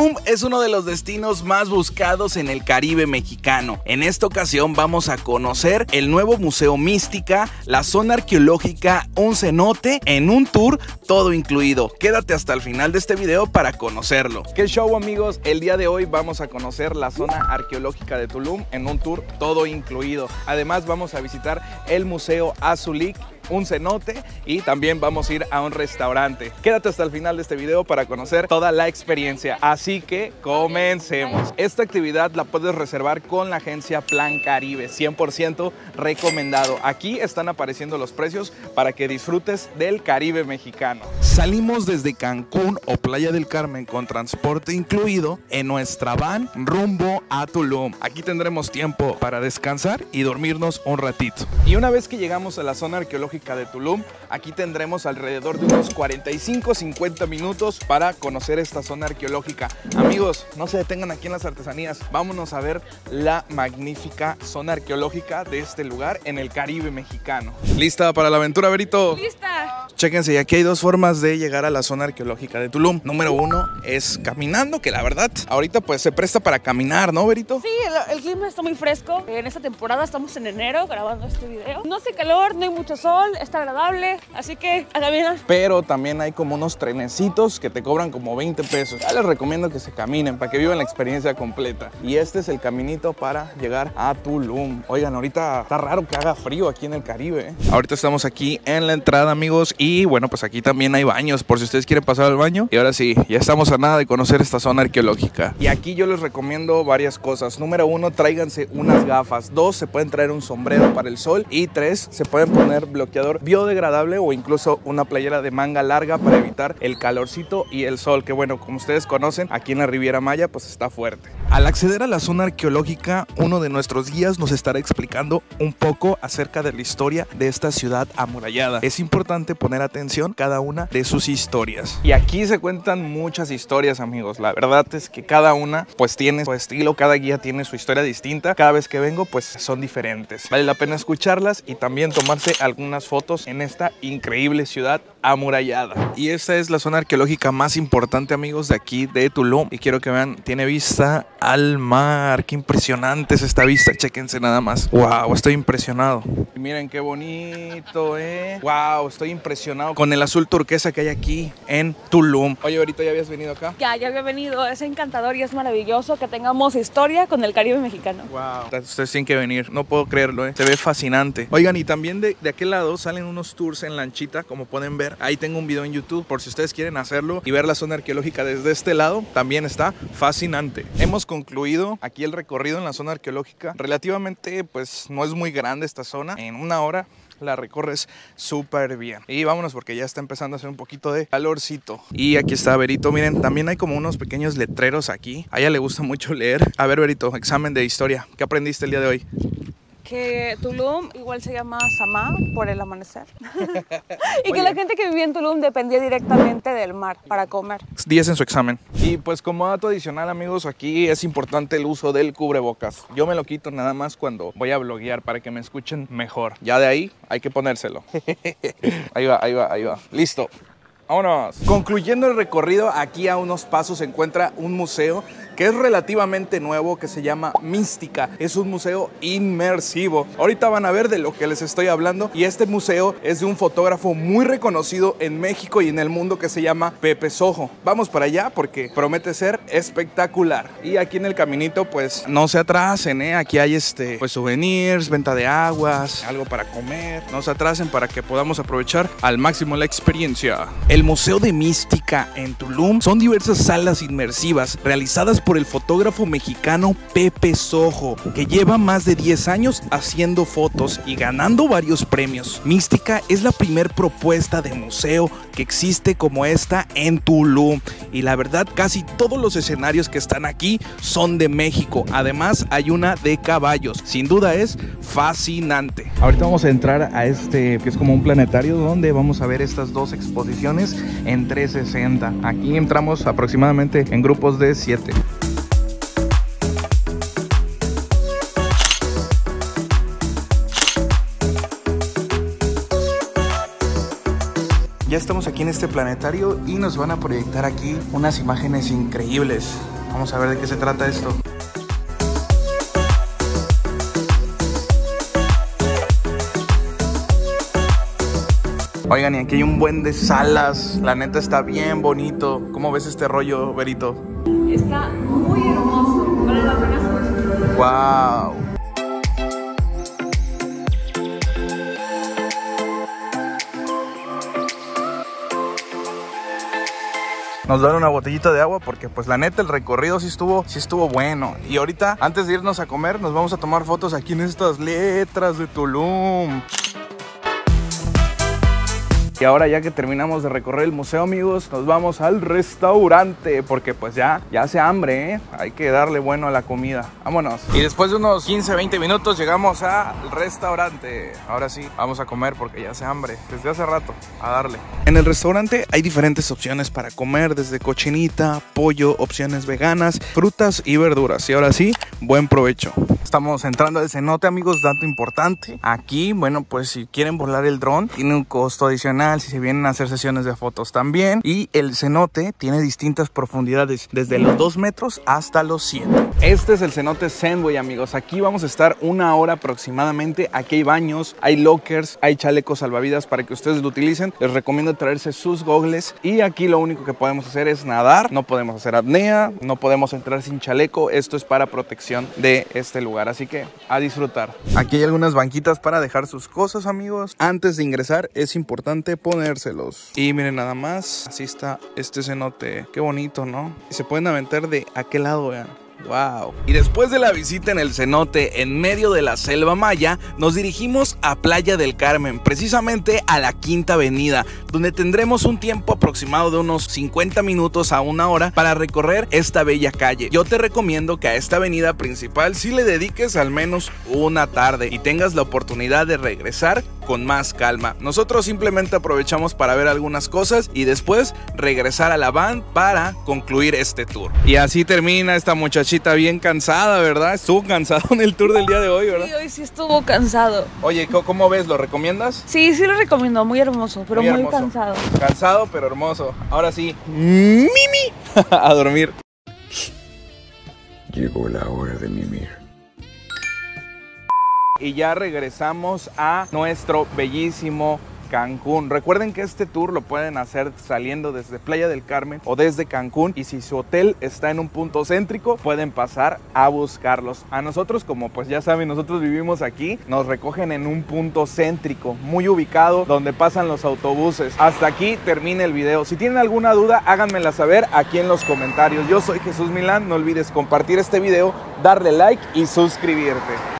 Tulum es uno de los destinos más buscados en el Caribe mexicano. En esta ocasión vamos a conocer el nuevo Museo Mística, la zona arqueológica, un cenote en un tour todo incluido. Quédate hasta el final de este video para conocerlo. ¿Qué show, amigos? El día de hoy vamos a conocer la zona arqueológica de Tulum en un tour todo incluido. Además vamos a visitar el Museo Azulik, un cenote, y también vamos a ir a un restaurante. Quédate hasta el final de este video para conocer toda la experiencia. Así que comencemos. Esta actividad la puedes reservar con la agencia Plan Caribe, 100% recomendado. Aquí están apareciendo los precios para que disfrutes del Caribe mexicano. Salimos desde Cancún o Playa del Carmen con transporte incluido en nuestra van rumbo a Tulum. Aquí tendremos tiempo para descansar y dormirnos un ratito. Y una vez que llegamos a la zona arqueológica de Tulum, aquí tendremos alrededor de unos 45-50 minutos para conocer esta zona arqueológica. Amigos, no se detengan aquí en las artesanías. Vámonos a ver la magnífica zona arqueológica de este lugar en el Caribe mexicano. ¿Lista para la aventura, Berito? ¡Lista! Chéquense, y aquí hay dos formas de llegar a la zona arqueológica de Tulum. Número uno es caminando, que la verdad ahorita pues se presta para caminar, ¿no, Berito? Sí, el clima está muy fresco. En esta temporada estamos en enero grabando este video. No hace calor, no hay mucho sol, está agradable, así que a caminar. Pero también hay como unos trenecitos que te cobran como 20 pesos. Ya les recomiendo que se caminen para que vivan la experiencia completa. Y este es el caminito para llegar a Tulum. Oigan, ahorita está raro que haga frío aquí en el Caribe, ¿eh? Ahorita estamos aquí en la entrada, amigos, y bueno, pues aquí también hay baños por si ustedes quieren pasar al baño. Y ahora sí, ya estamos a nada de conocer esta zona arqueológica. Y aquí yo les recomiendo varias cosas. Número uno, tráiganse unas gafas. Dos, se pueden traer un sombrero para el sol. Y tres, se pueden poner bloqueador biodegradable o incluso una playera de manga larga para evitar el calorcito y el sol, que bueno, como ustedes conocen, aquí en la Riviera Maya pues está fuerte. Al acceder a la zona arqueológica, uno de nuestros guías nos estará explicando un poco acerca de la historia de esta ciudad amurallada. Es importante poner atención a cada una de sus historias. Y aquí se cuentan muchas historias, amigos. La verdad es que cada una pues tiene su estilo, cada guía tiene su historia distinta. Cada vez que vengo pues son diferentes. Vale la pena escucharlas y también tomarse algunas fotos en esta increíble ciudad amurallada. Y esta es la zona arqueológica más importante, amigos, de aquí de Tulum. Y quiero que vean, tiene vista al mar. Qué impresionante es esta vista, chéquense nada más. Wow, estoy impresionado. Y miren qué bonito, wow, estoy impresionado con el azul turquesa que hay aquí en Tulum. Oye, ahorita ya habías venido acá. Ya había venido, es encantador y es maravilloso que tengamos historia con el Caribe mexicano. Wow, ustedes tienen que venir, no puedo creerlo, se ve fascinante. Oigan, y también de aquel lado salen unos tours en lanchita, como pueden ver. Ahí tengo un video en YouTube por si ustedes quieren hacerlo y ver la zona arqueológica desde este lado. También está fascinante. Hemos concluido aquí el recorrido en la zona arqueológica. Relativamente pues no es muy grande esta zona. En una hora la recorres súper bien. Y vámonos porque ya está empezando a hacer un poquito de calorcito. Y aquí está Berito, miren, también hay como unos pequeños letreros aquí. A ella le gusta mucho leer. A ver, Berito, examen de historia. ¿Qué aprendiste el día de hoy? Que Tulum igual se llama Samá por el amanecer. Y que la gente que vivía en Tulum dependía directamente del mar para comer. 10 en su examen. Y pues como dato adicional, amigos, aquí es importante el uso del cubrebocas. Yo me lo quito nada más cuando voy a bloguear para que me escuchen mejor. Ya de ahí hay que ponérselo. Ahí va, ahí va, ahí va. Listo. Vámonos. Concluyendo el recorrido, aquí a unos pasos se encuentra un museo que es relativamente nuevo, que se llama Mística. Es un museo inmersivo. Ahorita van a ver de lo que les estoy hablando. Y este museo es de un fotógrafo muy reconocido en México y en el mundo que se llama Pepe Sojo. Vamos para allá porque promete ser espectacular. Y aquí en el caminito pues no se atrasen, Aquí hay pues souvenirs, venta de aguas, algo para comer. No se atrasen para que podamos aprovechar al máximo la experiencia. El Museo de Mística en Tulum son diversas salas inmersivas realizadas por el fotógrafo mexicano Pepe Sojo, que lleva más de 10 años haciendo fotos y ganando varios premios. Mística es la primer propuesta de museo que existe como esta en Tulum, y la verdad casi todos los escenarios que están aquí son de México. Además hay una de caballos. Sin duda es fascinante. Ahorita vamos a entrar a que es como un planetario donde vamos a ver estas dos exposiciones en 360. Aquí entramos aproximadamente en grupos de 7. Ya estamos aquí en este planetario y nos van a proyectar aquí unas imágenes increíbles. Vamos a ver de qué se trata esto. Oigan, y aquí hay un buen de salas. La neta está bien bonito. ¿Cómo ves este rollo, Berito? Está muy hermoso. Vale la pena subir. ¡Wow! Nos dan una botellita de agua porque pues la neta el recorrido sí estuvo bueno. Y ahorita, antes de irnos a comer, nos vamos a tomar fotos aquí en estas letras de Tulum. Y ahora ya que terminamos de recorrer el museo, amigos, nos vamos al restaurante porque pues ya hace hambre, ¿eh? Hay que darle bueno a la comida. Vámonos. Y después de unos 15-20 minutos llegamos al restaurante. Ahora sí, vamos a comer porque ya hace hambre. Desde hace rato, a darle. En el restaurante hay diferentes opciones para comer, desde cochinita, pollo, opciones veganas, frutas y verduras. Y ahora sí, buen provecho. Estamos entrando al cenote, amigos, dato importante. Aquí, bueno, pues si quieren volar el dron, tiene un costo adicional si se vienen a hacer sesiones de fotos también. Y el cenote tiene distintas profundidades, desde los 2 metros hasta los 7. Este es el cenote Sendway, amigos. Aquí vamos a estar 1 hora aproximadamente. Aquí hay baños, hay lockers, hay chalecos salvavidas para que ustedes lo utilicen. Les recomiendo traerse sus gogles. Y aquí lo único que podemos hacer es nadar. No podemos hacer apnea, no podemos entrar sin chaleco. Esto es para protección de este lugar. Así que a disfrutar. Aquí hay algunas banquitas para dejar sus cosas, amigos. Antes de ingresar es importante ponérselos. Y miren nada más, así está este cenote. Qué bonito, ¿no? Y se pueden aventar de aquel lado, vean. Wow. Y después de la visita en el cenote en medio de la selva maya, nos dirigimos a Playa del Carmen, precisamente a la Quinta Avenida, donde tendremos un tiempo aproximado de unos 50 minutos a 1 hora para recorrer esta bella calle. Yo te recomiendo que a esta avenida principal sí le dediques al menos una tarde y tengas la oportunidad de regresar con más calma. Nosotros simplemente aprovechamos para ver algunas cosas y después regresar a la van para concluir este tour. Y así termina esta muchachita bien cansada, ¿verdad? Estuvo cansado en el tour del día de hoy, ¿verdad? Sí, hoy sí estuvo cansado. Oye, ¿cómo ves? ¿Lo recomiendas? Sí, sí lo recomiendo. Muy hermoso, pero muy cansado. Cansado, pero hermoso. Ahora sí, Mimi, a dormir. Llegó la hora de mimir. Y ya regresamos a nuestro bellísimo Cancún. Recuerden que este tour lo pueden hacer saliendo desde Playa del Carmen o desde Cancún, y si su hotel está en un punto céntrico pueden pasar a buscarlos. A nosotros, como pues ya saben, nosotros vivimos aquí, nos recogen en un punto céntrico muy ubicado donde pasan los autobuses. Hasta aquí termina el video. Si tienen alguna duda, háganmela saber aquí en los comentarios. Yo soy Jesús Milán. No olvides compartir este video, darle like y suscribirte.